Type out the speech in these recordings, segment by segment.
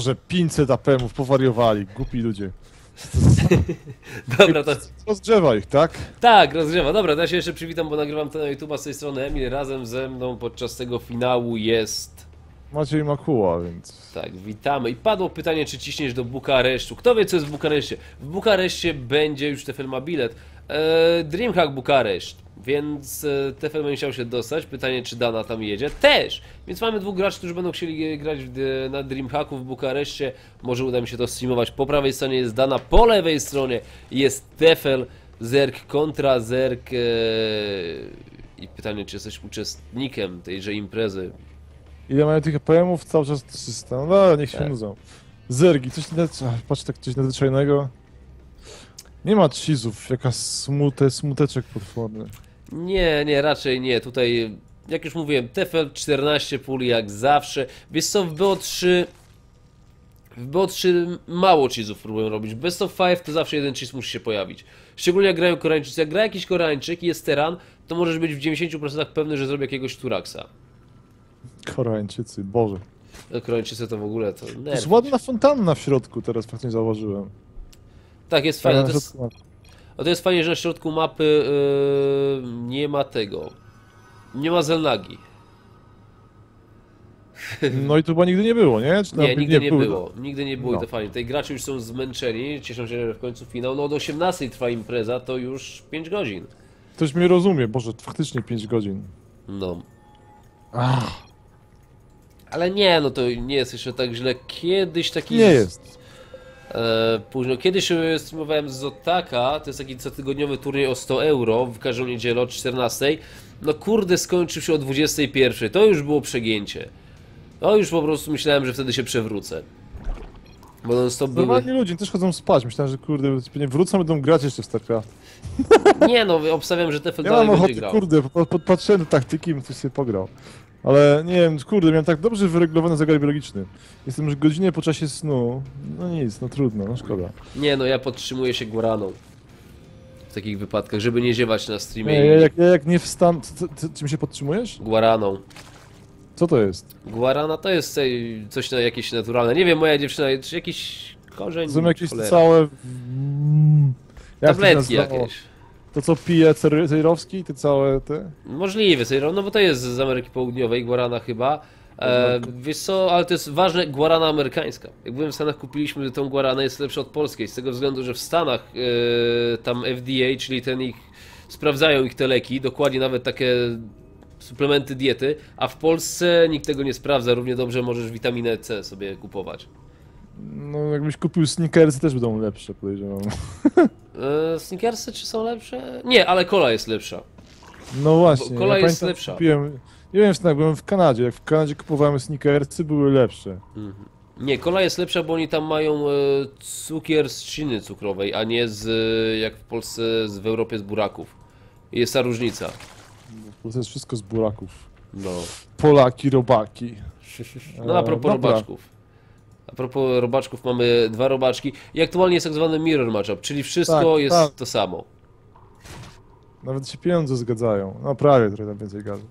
Boże, 500 APM-ów, powariowali, głupi ludzie. Dobra, to... Rozgrzewa ich, tak? Tak, rozgrzewa. Dobra, to ja się jeszcze przywitam, bo nagrywam to na YouTube'a z tej strony Emil. Razem ze mną podczas tego finału jest... Maciej Makuła, więc... Tak, witamy. I padło pytanie, czy ciśniesz do Bukaresztu. Kto wie, co jest w Bukareszcie? W Bukareszcie będzie, już TFL ma bilet, Dreamhack Bukareszt, więc TFL będzie chciał się dostać. Pytanie, czy Dana tam jedzie? Też! Więc mamy dwóch graczy, którzy będą chcieli grać na Dreamhacku w Bukareszcie. Może uda mi się to streamować. Po prawej stronie jest Dana, po lewej stronie jest TFL, Zerk kontra Zerk. I pytanie, czy jesteś uczestnikiem tejże imprezy? Ile mają tych APM-ów? Cały czas 300. No dobra, niech się Tak. nudzą. Zergi, patrz, tak coś nadzwyczajnego. Nie ma cheese'ów, jaka smuteczek potworny. Nie, raczej nie. Tutaj, jak już mówiłem, TFL 14 puli jak zawsze. Wiesz co, w BO3 mało cheese'ów próbują robić. Best of 5 to zawsze jeden cheese musi się pojawić. Szczególnie jak grają Koreańczycy. Jak gra jakiś Koreańczyk i jest teran, to możesz być w 90% pewny, że zrobi jakiegoś Turaksa. Koreańczycy, Boże. Koreańczycy to w ogóle to To jest ładna fontanna w środku, teraz faktycznie zauważyłem. Tak, jest fajne. To jest fajnie, że na środku mapy nie ma tego. Nie ma Zelnagi. No i to chyba nigdy nie było, nie? Czy Nie, nigdy nie było. Nigdy nie było i No. to fajnie. Tutaj gracze już są zmęczeni, cieszą się, że w końcu finał. No od 18 trwa impreza, to już 5 godzin. Ktoś mnie rozumie, Boże, faktycznie 5 godzin. No. Ach, Ale nie, no to nie jest jeszcze tak źle. Kiedyś taki... nie jest. Późno. Kiedyś streamowałem z Zotaka, to jest taki cotygodniowy turniej o 100 euro w każdą niedzielę o 14. No kurde, skończył się o 21. To już było przegięcie. To już po prostu myślałem, że wtedy się przewrócę. Bo non-stop były... Normalni ludzie też chodzą spać. Myślałem, że kurde, pewnie wrócą, będą grać jeszcze w StarCraft. Nie no, obstawiam, że TFL Ja dalej mam będzie ochotę, grał. kurde, podpatrzyłem do taktyki i bym coś sobie pograł. Ale nie wiem, kurde, miałem tak dobrze wyregulowany zegar biologiczny. Jestem już godzinę po czasie snu. No nic, no trudno, no szkoda. Nie no, ja podtrzymuję się Guaraną. W takich wypadkach, żeby nie ziewać na streamie. Nie, jak nie wstam... Czym się podtrzymujesz? Guaraną. Co to jest? Guarana to jest coś jakieś naturalne. Nie wiem, moja dziewczyna, czy jakiś korzeń. To są jakieś cholera. całe... Jak to się Tabletki nazywało? jakieś. To co pije Cejrowski? Te całe te... Możliwe, Sejro, no bo to jest z Ameryki Południowej, guarana chyba. Wiesz co, ale to jest ważne, guarana amerykańska. Jak byłem w Stanach, kupiliśmy tą guaranę, jest lepsza od polskiej, z tego względu, że w Stanach tam FDA, czyli ten ich, sprawdzają ich te leki, dokładnie nawet takie suplementy diety, a w Polsce nikt tego nie sprawdza, równie dobrze możesz witaminę C sobie kupować. No jakbyś kupił Snickersy, też będą lepsze, podejrzewam. Snickersy czy są lepsze? Nie, ale cola jest lepsza. No właśnie, Bo cola ja jest pamiętam, lepsza. Kupiłem, nie wiem, jak byłem w Kanadzie. Jak w Kanadzie kupowałem Snickersy, były lepsze. Nie, cola jest lepsza, bo oni tam mają cukier z trzciny cukrowej, a nie z, jak w Polsce, w Europie z buraków. Jest ta różnica. To jest wszystko z buraków. No. Polaki, robaki. No a propos Dobra. robaczków. A propos robaczków, mamy dwa robaczki i aktualnie jest tak zwany mirror matchup, czyli wszystko Tak, jest tak. to samo. Nawet się pieniądze zgadzają. No prawie trochę tam więcej gazu.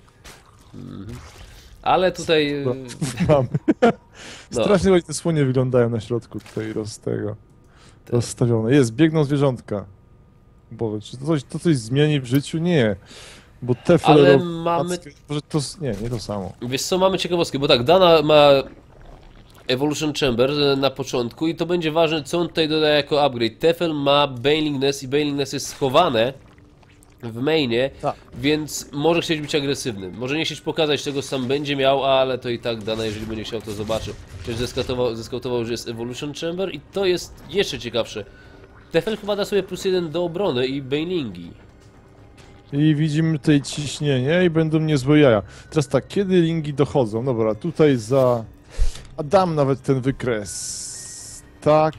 Ale tutaj... Mamy. No. Strasznie ładnie te słonie wyglądają na środku tutaj rozstawione. Jest, biegną zwierzątka. Boże, czy to coś zmieni w życiu? Nie. Bo te Ale mamy... Może to... Nie to samo. Wiesz co, mamy ciekawostkę, bo tak, Dana ma Evolution Chamber na początku i to będzie ważne, co on tutaj dodaje jako upgrade. TFL ma Baneling Nest i Baneling Nest jest schowane w mainie, Tak. więc może chcieć być agresywny. Może nie chcieć pokazać czego sam będzie miał, ale to i tak Dana, jeżeli będzie chciał, to zobaczy. Przecież zeskautował, że jest Evolution Chamber i to jest jeszcze ciekawsze. TFL chyba da sobie +1 do obrony i Banelingi. I widzimy tutaj ciśnienie i będą niezłe jaja. Teraz tak, kiedy lingi dochodzą? Dobra, tutaj a dam nawet ten wykres. Tak.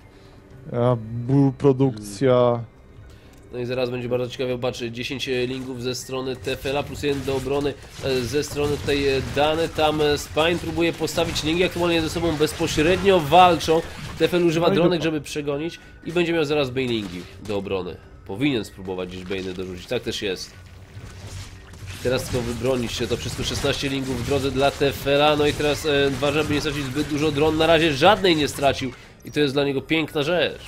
Produkcja. No i zaraz będzie bardzo ciekawie zobaczyć 10 lingów ze strony TFL-a, +1 do obrony ze strony tutaj Dany. Tam Spine próbuje postawić lingi, aktualnie ze sobą bezpośrednio walczą. TFL używa No i dronek, dupa. żeby przegonić i będzie miał zaraz Banelingi do obrony. Powinien spróbować gdzieś Bane'y dorzucić, tak też jest. Teraz tylko wybronić się, to wszystko 16 lingów w drodze dla Tefela, no i teraz ważne, by nie stracić zbyt dużo dron, na razie żadnej nie stracił i to jest dla niego piękna rzecz.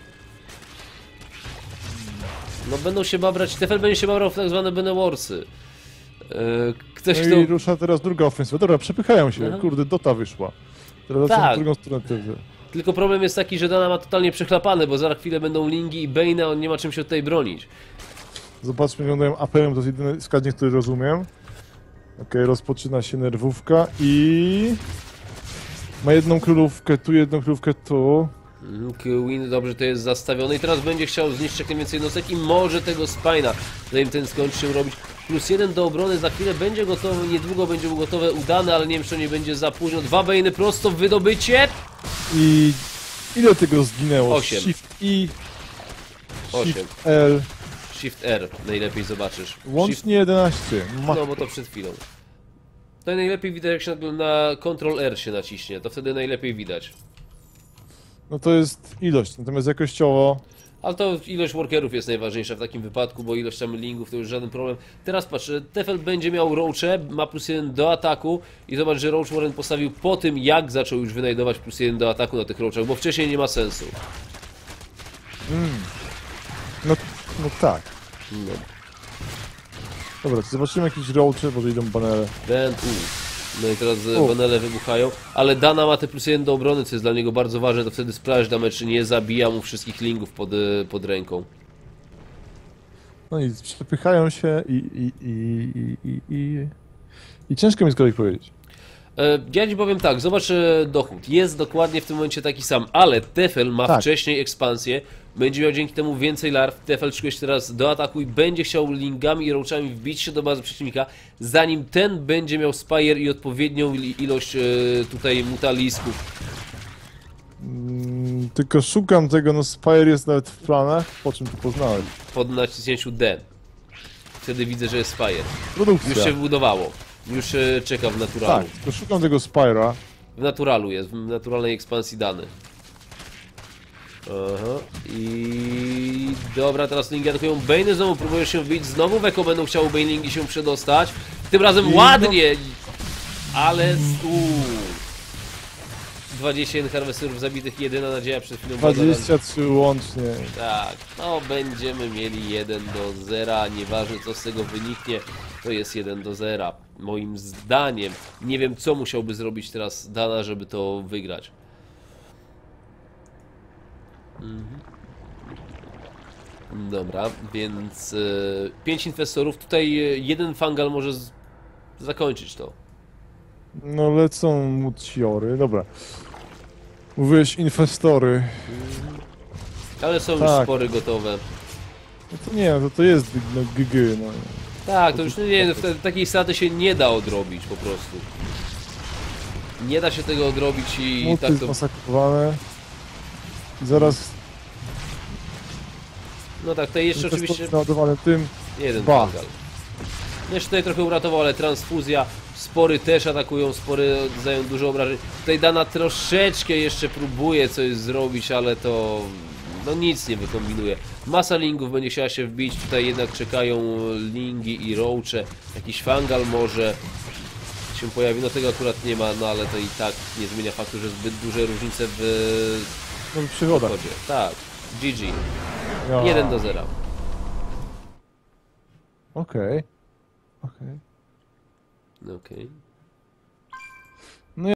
No będą się babrać, Tefel będzie się babrał w tak zwane Benewarsy. Ktoś No i rusza teraz druga ofensywa. Dobra, przepychają się. Aha. Kurde, Dota wyszła. Teraz Tak. na drugą stronę Tefel. Tylko problem jest taki, że Dana ma totalnie przechlapane, bo za chwilę będą Lingi i Bane, a on nie ma czym się tutaj bronić. Zobaczmy, wyglądają APM, to jest jedyny wskaźnik, który rozumiem. Okej, rozpoczyna się nerwówka i... Ma jedną królówkę tu. Queen dobrze to jest zastawiony i teraz będzie chciał zniszczyć jak najwięcej nosek i może tego Spina, zanim ten skończy się robić. +1 do obrony, za chwilę będzie gotowy, niedługo będzie gotowe, udane, ale nie wiem, czy nie będzie za późno. 2 Bane'y prosto w wydobycie. I... Ile tego zginęło? 8. Shift I... 8. Shift L... Shift R najlepiej zobaczysz. Łącznie 11. No bo to przed chwilą. To najlepiej widać jak się na Ctrl R się naciśnie, to wtedy najlepiej widać. No to jest ilość, natomiast jakościowo... Ale to ilość workerów jest najważniejsza w takim wypadku, bo ilość tam lingów to już żaden problem. Teraz patrz, Tefel będzie miał roache, ma +1 do ataku i zobacz, że Roach Warren postawił po tym, jak zaczął już wynajdować +1 do ataku na tych roachach, bo wcześniej nie ma sensu. No tak. No. Dobra, to zobaczymy jakieś roache, bo idą banery. No i teraz panele wybuchają, ale Dana ma te +1 do obrony, co jest dla niego bardzo ważne, to wtedy splash damage nie zabija mu wszystkich lingów pod ręką. No i przepychają się i ciężko mi z kolei powiedzieć. Ja ci powiem tak, zobacz dochód, jest dokładnie w tym momencie taki sam, ale Tefel ma Tak. wcześniej ekspansję, będzie miał dzięki temu więcej larw, Tefel szykuje się teraz do ataku i będzie chciał lingami i roachami wbić się do bazy przeciwnika, zanim ten będzie miał Spire i odpowiednią ilość tutaj mutalisków. Tylko szukam tego, no Spire jest nawet w planach, po czym to poznałem. Pod naciśnięciu D. Wtedy widzę, że jest Spire. Produkcja. Już się wybudowało. Już czeka w naturalu. Tak, tylko szukam tego Spira. W naturalu jest, w naturalnej ekspansji dany. Aha. I dobra, teraz lingi atakują Bane'y, znowu próbują się wbić, znowu w eko będą chciały Bane'lingi się przedostać. Tym razem I ładnie! Ale... 21 harvesterów zabitych, jedyna nadzieja przed chwilą. 23 łącznie. Tak, no będziemy mieli 1-0, nieważne co z tego wyniknie, to jest 1-0. Moim zdaniem, nie wiem co musiałby zrobić teraz Dana, żeby to wygrać. Dobra, więc 5 inwestorów, tutaj jeden Fangal może zakończyć to. No lecą muciory, dobra. Mówiłeś inwestory. Ale są już Tak. spory gotowe. No to nie, to jest no, GG, no. Tak, to już nie, takiej straty się nie da odrobić po prostu. Nie da się tego odrobić i Muty tak to... zmasakrowane. I zaraz No tak, tutaj jeszcze oczywiście naładowane tym. jeden Ba. Fangal. No jeszcze tutaj trochę uratował, ale transfuzja, spory też atakują, spory zadają dużo obrażeń. Tutaj Dana troszeczkę jeszcze próbuje coś zrobić, ale to... no nic nie wykombinuje. Masa lingów będzie chciała się wbić, tutaj jednak czekają lingi i roache. Jakiś Fangal może się pojawi, no tego akurat nie ma, no ale to i tak nie zmienia faktu, że zbyt duże różnice w No przygoda. chodzie. Tak, GG. Ja. 1-0. Okej. Okej. Okej.